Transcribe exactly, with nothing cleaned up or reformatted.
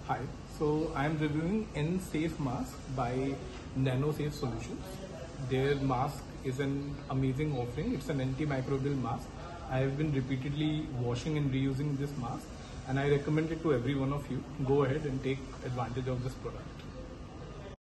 Hi, so I am reviewing N-Safe mask by NanoSafe Solutions. Their mask is an amazing offering. It's an antimicrobial mask. I have been repeatedly washing and reusing this mask, and I recommend it to every one of you. Go ahead and take advantage of this product.